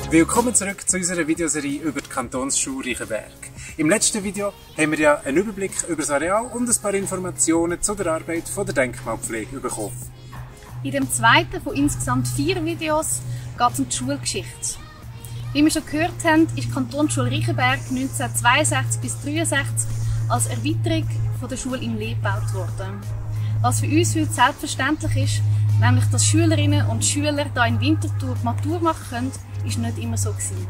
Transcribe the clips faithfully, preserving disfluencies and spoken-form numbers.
Willkommen zurück zu unserer Videoserie über die Kantonsschule Reichenberg. Im letzten Video haben wir ja einen Überblick über das Areal und ein paar Informationen zu der Arbeit von der Denkmalpflege bekommen. In dem zweiten von insgesamt vier Videos geht es um die Schulgeschichte. Wie wir schon gehört haben, ist die Kantonsschule Reichenberg neunzehnhundertzweiundsechzig bis neunzehnhundertdreiundsechzig als Erweiterung von der Schule im Lee gebaut worden. Was für uns heute selbstverständlich ist, nämlich dass Schülerinnen und Schüler hier in Winterthur die Matur machen können, ist nicht immer so gewesen.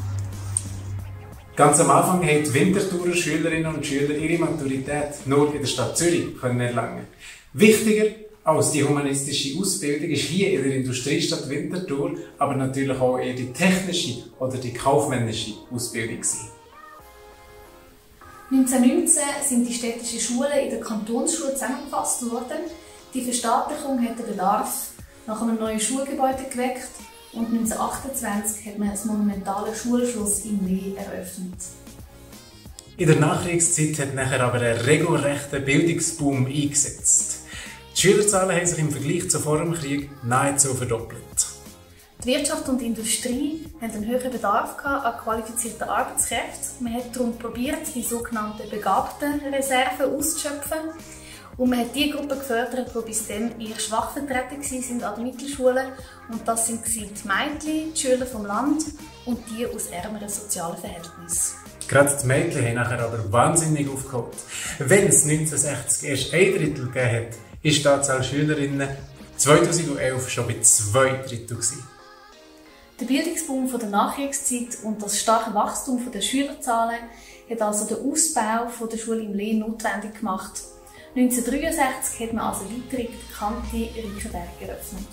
Ganz am Anfang haben die Winterthurer Schülerinnen und Schüler ihre Maturität nur in der Stadt Zürich können erlangen. Wichtiger als die humanistische Ausbildung ist hier in der Industriestadt Winterthur aber natürlich auch eher die technische oder die kaufmännische Ausbildung gewesen. neunzehnhundertneunzehn sind die städtischen Schulen in der Kantonsschule zusammengefasst worden. Die Verstaatlichung hat den Bedarf nach einem neuen Schulgebäude geweckt und neunzehnhundertachtundzwanzig hat man das monumentale Schulschloss in Lee eröffnet. In der Nachkriegszeit hat nachher aber ein regelrechter Bildungsboom eingesetzt. Die Schülerzahlen haben sich im Vergleich zu vor dem Krieg nahezu verdoppelt. Die Wirtschaft und die Industrie hatten einen höheren Bedarf an qualifizierten Arbeitskräften. Man hat darum probiert, die sogenannten begabten Reserven auszuschöpfen. Und man hat die Gruppen gefördert, die bis dann eher schwach vertreten waren an den Mittelschulen. Und das waren die Mädchen, die Schüler vom Land und die aus ärmeren sozialen Verhältnissen. Gerade die Mädchen haben nachher aber wahnsinnig aufgeholt. Wenn es neunzehnhundertsechzig erst ein Drittel gegeben hat, ist die Anzahl Schülerinnen zweitausendelf schon bei zwei Drittel gewesen. Der Bildungsboom der Nachkriegszeit und das starke Wachstum der Schülerzahlen hat also den Ausbau der Schule im Lee notwendig gemacht. neunzehnhundertdreiundsechzig hat man also weiter die bekannte Reichenberg eröffnet.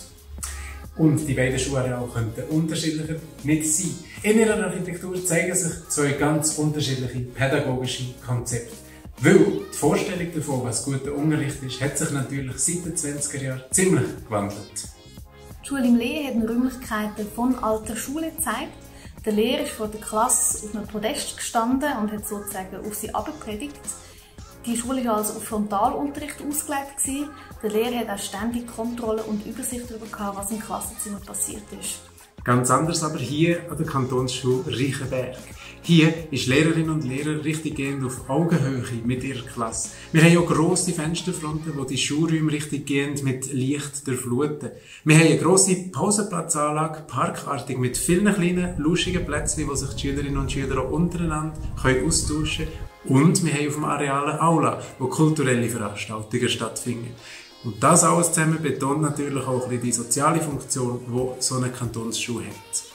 Und die beiden Schulareale könnten unterschiedlicher nicht sein. In ihrer Architektur zeigen sich zwei ganz unterschiedliche pädagogische Konzepte. Weil die Vorstellung davon, was guter Unterricht ist, hat sich natürlich seit den zwanziger Jahren ziemlich gewandelt. Die Schule im Lee hat Räumlichkeiten von alter Schule gezeigt. Der Lehrer ist vor der Klasse auf einem Podest gestanden und hat sozusagen auf sie herabgepredigt. Die Schule war also auf Frontalunterricht ausgelegt. Der Lehrer hat auch ständig Kontrolle und Übersicht darüber, was im Klassenzimmer passiert ist. Ganz anders aber hier an der Kantonsschule Reichenberg. Hier ist Lehrerinnen und Lehrer richtig gehend auf Augenhöhe mit ihrer Klasse. Wir haben auch grosse Fensterfronten, die die Schulräume richtig gehend mit Licht durchfluten. Wir haben eine grosse Pausenplatzanlage, parkartig mit vielen kleinen, luschigen Plätzen, wo sich die Schülerinnen und Schüler auch untereinander können austauschen können. Und wir haben auf dem Areal eine Aula, wo kulturelle Veranstaltungen stattfinden. Und das alles zusammen betont natürlich auch ein bisschen die soziale Funktion, die so eine Kantonsschule hat.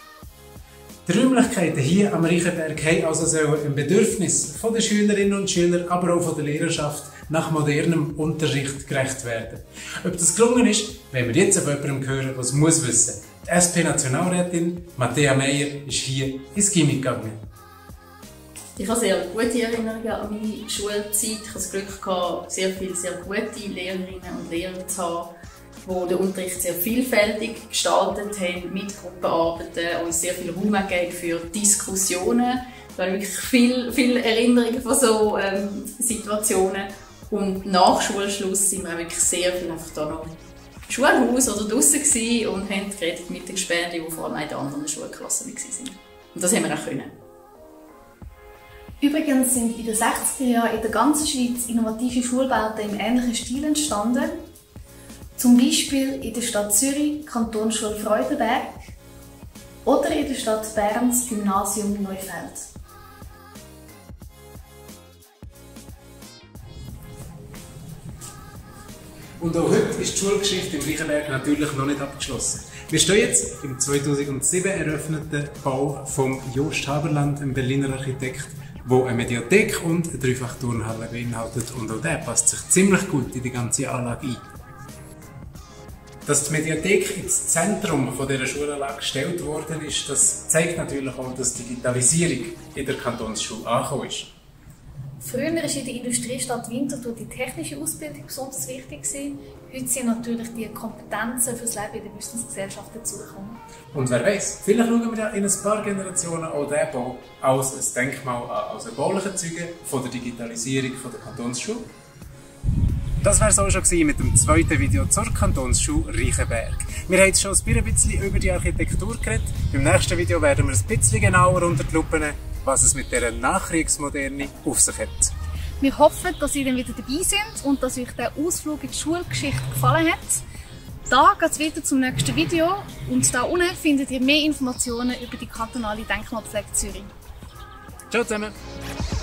Die Räumlichkeiten hier am Reichenberg haben also ein Bedürfnis von den Schülerinnen und Schülern, aber auch von der Lehrerschaft nach modernem Unterricht gerecht werden. Ob das gelungen ist, wenn wir jetzt von jemandem hören, der es muss wissen. Die S P-Nationalrätin Matthäa Meyer ist hier ins Gymnasium gegangen. Ich habe sehr gute Erinnerungen an meine Schulzeit. Ich hatte das Glück, sehr viele sehr gute Lehrerinnen und Lehrer zu haben, die den Unterricht sehr vielfältig gestaltet haben, mit Gruppenarbeiten, uns sehr viel Raum gegeben für Diskussionen. Es waren wirklich viele, viele Erinnerungen von so ähm, Situationen. Und nach Schulschluss sind wir wirklich sehr viel einfach da noch im Schulhaus oder draussen gewesen und haben geredet mit den Gespendli, die vor allem in den anderen Schulklassen waren. Und das haben wir auch können. Übrigens sind in den sechziger Jahren in der ganzen Schweiz innovative Schulbauten im ähnlichen Stil entstanden. Zum Beispiel in der Stadt Zürich Kantonsschule Freudenberg oder in der Stadt Bern das Gymnasium Neufeld. Und auch heute ist die Schulgeschichte im Reichenberg natürlich noch nicht abgeschlossen. Wir stehen jetzt im zweitausendsieben eröffneten Bau von Jost Haberland, einem Berliner Architekt, der eine Mediathek und eine Dreifachturnhalle beinhaltet. Und auch der passt sich ziemlich gut in die ganze Anlage ein. Dass die Mediathek ins Zentrum dieser Schulanlage gestellt worden ist, das zeigt natürlich auch, dass die Digitalisierung in der Kantonsschule angekommen ist. Früher war in der Industriestadt Winterthur die technische Ausbildung besonders wichtig. Heute sind natürlich die Kompetenzen für das Leben in der Wissensgesellschaft dazugekommen. Und wer weiß, vielleicht schauen wir ja in ein paar Generationen auch diesen Bau als ein Denkmal an, als ein baulicher Zeuge von der Digitalisierung der Kantonsschule. Das war es auch schon mit dem zweiten Video zur Kantonsschule Reichenberg. Wir haben jetzt schon ein bisschen über die Architektur geredet. Im nächsten Video werden wir ein bisschen genauer unter die Lupe nehmen, was es mit dieser Nachkriegsmoderne auf sich hat. Wir hoffen, dass ihr dann wieder dabei seid und dass euch der Ausflug in die Schulgeschichte gefallen hat. Da geht es weiter zum nächsten Video und da unten findet ihr mehr Informationen über die kantonale Denkmalpflege Zürich. Ciao zusammen!